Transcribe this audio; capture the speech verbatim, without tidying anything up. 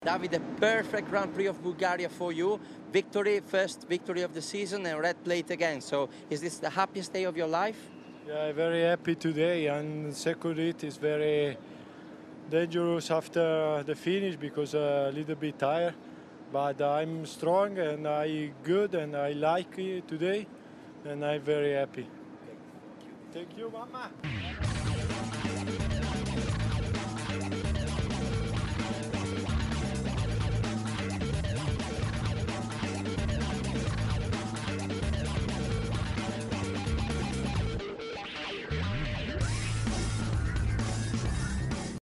Davide, perfect Grand Prix of Bulgaria for you. Victory, first victory of the season, and red plate again. So is this the happiest day of your life? Yeah, very happy today, and second heat is very dangerous after the finish because uh, a little bit tired. But I'm strong and I good and I like it today, and I'm very happy. Thank you, Mama.